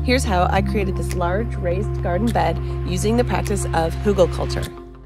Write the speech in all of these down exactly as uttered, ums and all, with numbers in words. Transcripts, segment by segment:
Here's how I created this large raised garden bed using the practice of Hugelkultur.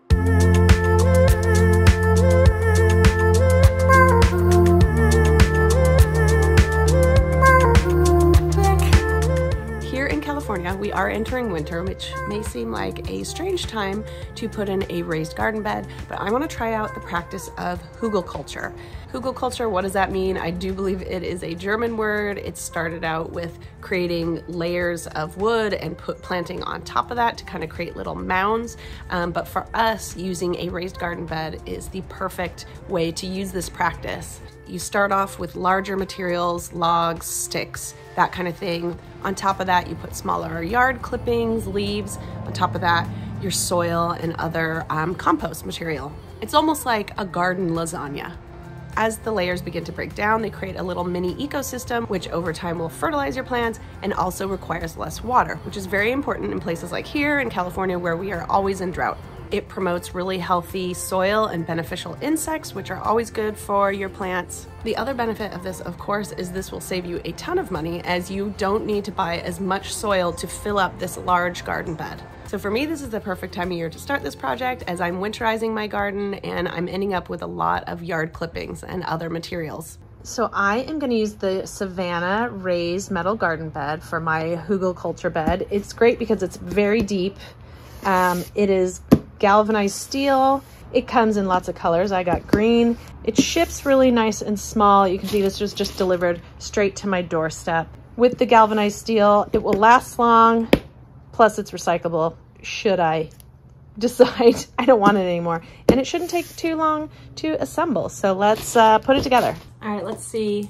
We are entering winter, which may seem like a strange time to put in a raised garden bed, but I want to try out the practice of Hugelkultur. Hugelkultur, what does that mean? I do believe it is a German word. It started out with creating layers of wood and put planting on top of that to kind of create little mounds. Um, but for us, using a raised garden bed is the perfect way to use this practice. You start off with larger materials, logs, sticks, that kind of thing. On top of that, you put smaller yard clippings, leaves. On top of that, your soil and other um, compost material. It's almost like a garden lasagna. As the layers begin to break down, they create a little mini ecosystem, which over time will fertilize your plants and also requires less water, which is very important in places like here in California where we are always in drought. It promotes really healthy soil and beneficial insects, which are always good for your plants. The other benefit of this, of course, is this will save you a ton of money as you don't need to buy as much soil to fill up this large garden bed. So for me, this is the perfect time of year to start this project as I'm winterizing my garden and I'm ending up with a lot of yard clippings and other materials. So I am going to use the Savana raised metal garden bed for my Hugelkultur bed. It's great because it's very deep. Um, it is galvanized steel. It comes in lots of colors. I got green. It ships really nice and small. You can see this was just delivered straight to my doorstep. With the galvanized steel, it will last long, plus it's recyclable, should I decide I don't want it anymore. And it shouldn't take too long to assemble. So let's uh, put it together. All right, let's see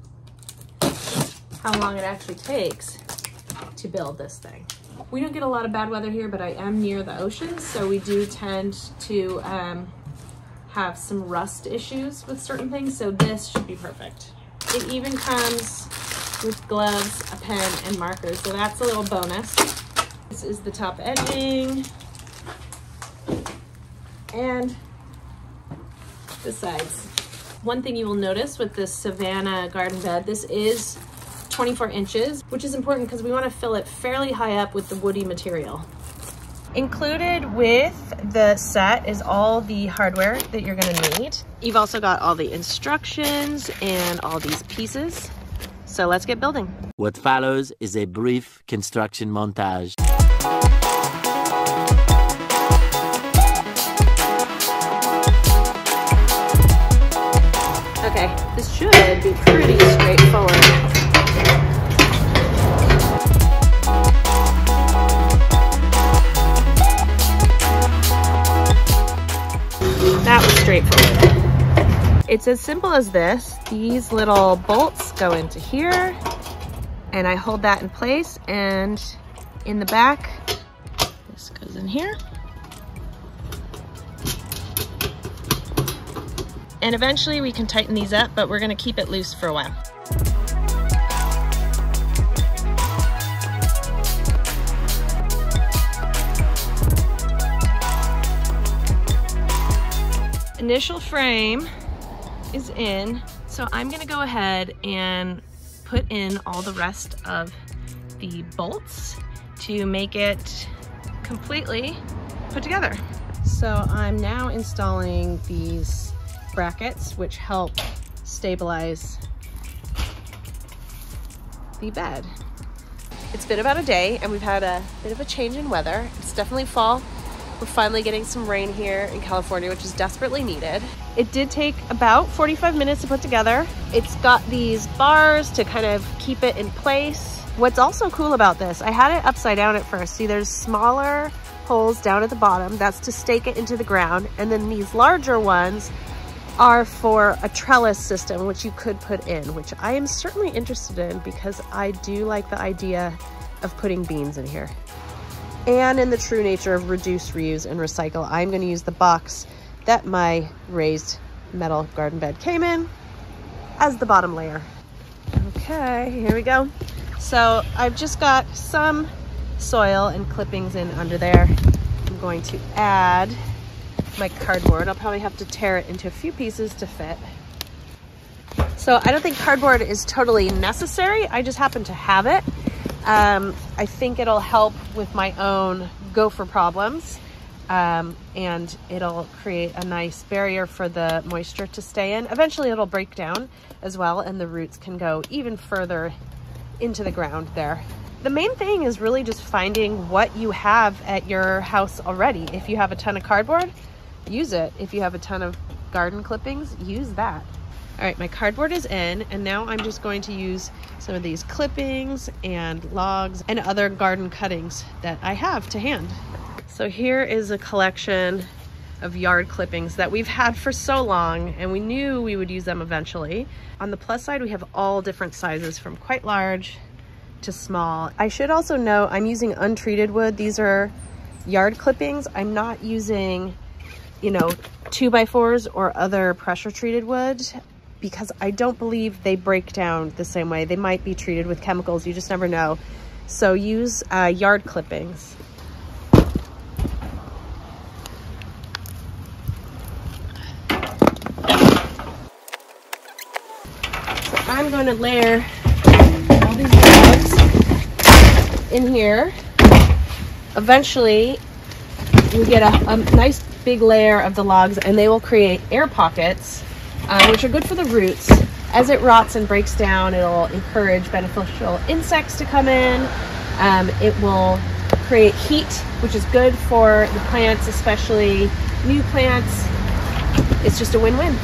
how long it actually takes to build this thing. We don't get a lot of bad weather here, but I am near the ocean, so we do tend to um, have some rust issues with certain things, so this should be perfect. It even comes with gloves, a pen, and markers, so that's a little bonus. This is the top edging, and the sides. One thing you will notice with this Savana garden bed, this is twenty-four inches, which is important because we want to fill it fairly high up with the woody material. Included with the set is all the hardware that you're going to need. You've also got all the instructions and all these pieces. So let's get building. What follows is a brief construction montage. Okay, this should be pretty straightforward. That was straightforward. It's as simple as this. These little bolts go into here and I hold that in place, and in the back, this goes in here. And eventually we can tighten these up, but we're gonna keep it loose for a while. Initial frame is in, so I'm gonna go ahead and put in all the rest of the bolts to make it completely put together. So I'm now installing these brackets which help stabilize the bed. It's been about a day and we've had a bit of a change in weather. It's definitely fall. We're finally getting some rain here in California, which is desperately needed. It did take about forty-five minutes to put together. It's got these bars to kind of keep it in place. What's also cool about this, I had it upside down at first. See, there's smaller holes down at the bottom. That's to stake it into the ground. And then these larger ones are for a trellis system, which you could put in, which I am certainly interested in because I do like the idea of putting beans in here. And in the true nature of reduce, reuse, and recycle, I'm going to use the box that my raised metal garden bed came in as the bottom layer. Okay, here we go. So I've just got some soil and clippings in under there. I'm going to add my cardboard. I'll probably have to tear it into a few pieces to fit. So I don't think cardboard is totally necessary. I just happen to have it. Um, I think it'll help with my own gopher problems, um, and it'll create a nice barrier for the moisture to stay in. Eventually it'll break down as well, and the roots can go even further into the ground there. The main thing is really just finding what you have at your house already. If you have a ton of cardboard, use it. If you have a ton of garden clippings, use that. All right, my cardboard is in, and now I'm just going to use some of these clippings and logs and other garden cuttings that I have to hand. So here is a collection of yard clippings that we've had for so long, and we knew we would use them eventually. On the plus side, we have all different sizes from quite large to small. I should also note I'm using untreated wood. These are yard clippings. I'm not using, you know, two by fours or other pressure treated wood, because I don't believe they break down the same way. They might be treated with chemicals, you just never know. So use uh, yard clippings. So I'm going to layer all these logs in here. Eventually, we get a, a nice big layer of the logs, and they will create air pockets, Uh, which are good for the roots. As it rots and breaks down, it'll encourage beneficial insects to come in. Um, it will create heat, which is good for the plants, especially new plants. It's just a win-win.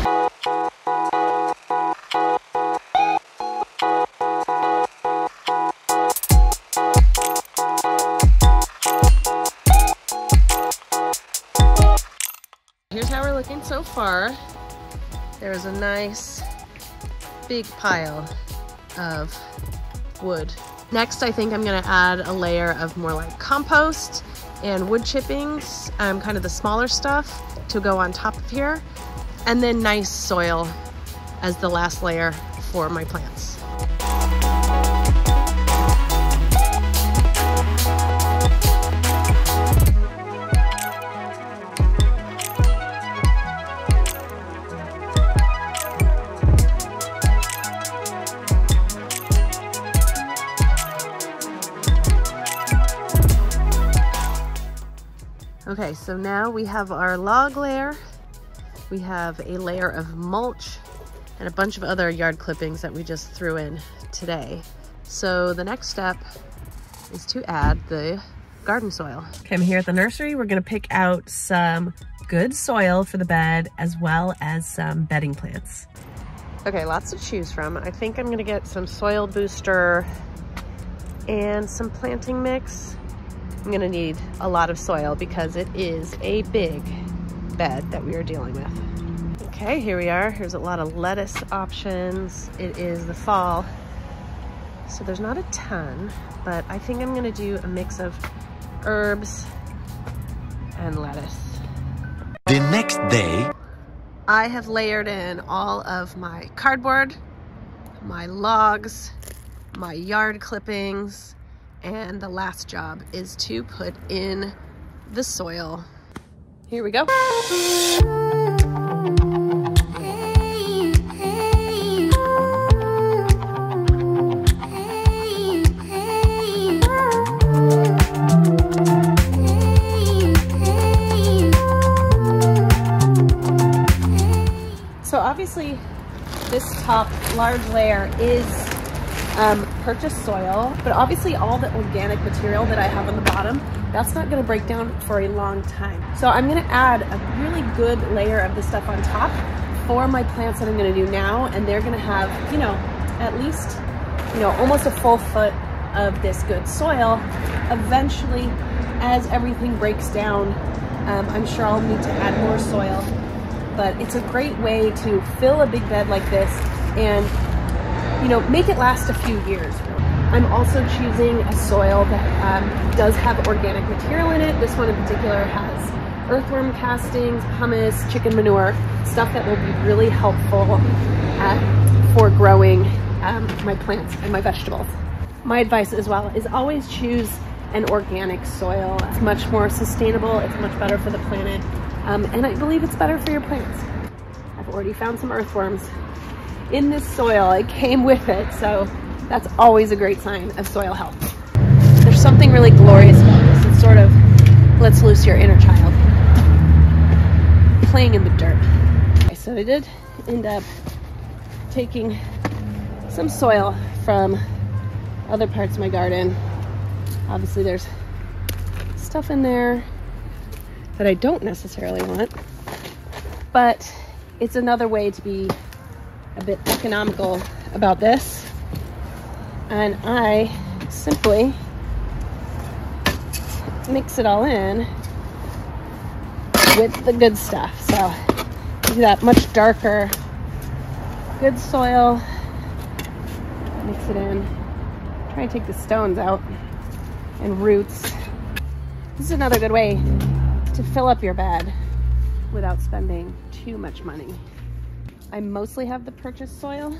Here's how we're looking so far. There's a nice big pile of wood. Next, I think I'm gonna add a layer of more like compost and wood chippings, um, kind of the smaller stuff to go on top of here, and then nice soil as the last layer for my plants. Okay, so now we have our log layer, we have a layer of mulch, and a bunch of other yard clippings that we just threw in today. So the next step is to add the garden soil. Okay, I'm here at the nursery. We're gonna pick out some good soil for the bed, as well as some bedding plants. Okay, lots to choose from. I think I'm gonna get some soil booster and some planting mix. I'm gonna need a lot of soil because it is a big bed that we are dealing with. Okay, here we are. Here's a lot of lettuce options. It is the fall, so there's not a ton, but I think I'm gonna do a mix of herbs and lettuce. The next day, I have layered in all of my cardboard, my logs, my yard clippings, and the last job is to put in the soil. Here we go. So obviously this top large layer is Um, purchased soil, but obviously all the organic material that I have on the bottom, that's not gonna break down for a long time. So I'm gonna add a really good layer of this stuff on top for my plants that I'm gonna do now, and they're gonna have, you know, at least, you know, almost a full foot of this good soil. Eventually, as everything breaks down, um, I'm sure I'll need to add more soil, but it's a great way to fill a big bed like this and, you know, make it last a few years. I'm also choosing a soil that um, does have organic material in it. This one in particular has earthworm castings, humus, chicken manure, stuff that will be really helpful uh, for growing um, my plants and my vegetables. My advice as well is always choose an organic soil. It's much more sustainable, it's much better for the planet, um, and I believe it's better for your plants. I've already found some earthworms in this soil. It came with it, so That's always a great sign of soil health. There's something really glorious about this. It's sort of lets loose your inner child playing in the dirt. Okay, so I did end up taking some soil from other parts of my garden. Obviously there's stuff in there that I don't necessarily want, but it's another way to be a bit economical about this. And I simply mix it all in with the good stuff. So see that much darker, good soil, mix it in. Try and take the stones out and roots. This is another good way to fill up your bed without spending too much money. I mostly have the purchased soil,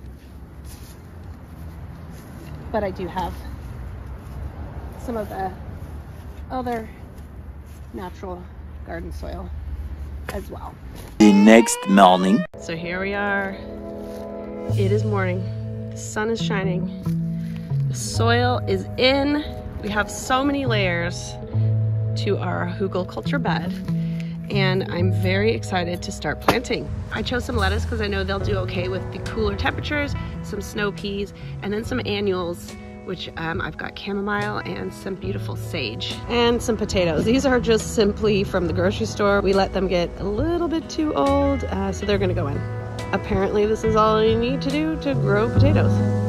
but I do have some of the other natural garden soil as well. The next morning. So here we are. It is morning. The sun is shining. The soil is in. We have so many layers to our Hugelkultur bed, and I'm very excited to start planting. I chose some lettuce because I know they'll do okay with the cooler temperatures, some snow peas, and then some annuals, which um, I've got chamomile and some beautiful sage, and some potatoes. These are just simply from the grocery store. We let them get a little bit too old, uh, so they're gonna go in. Apparently this is all you need to do to grow potatoes.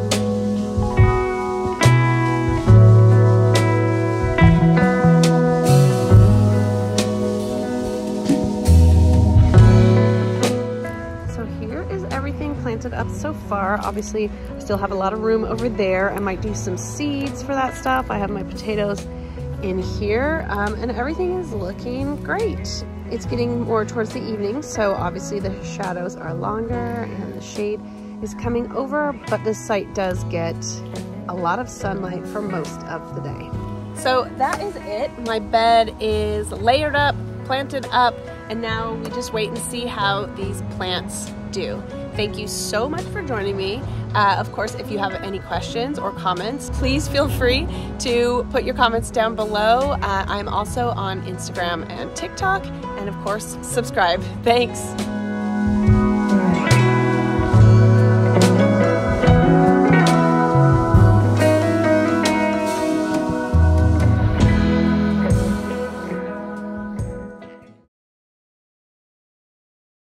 Planted up so far. Obviously I still have a lot of room over there. I might do some seeds for that stuff. I have my potatoes in here, um, and everything is looking great. It's getting more towards the evening, so obviously the shadows are longer and the shade is coming over, but this site does get a lot of sunlight for most of the day. So that is it. My bed is layered up, planted up, and now we just wait and see how these plants do. Thank you so much for joining me. Uh, of course, if you have any questions or comments, please feel free to put your comments down below. Uh, I'm also on Instagram and TikTok, and of course, subscribe. Thanks.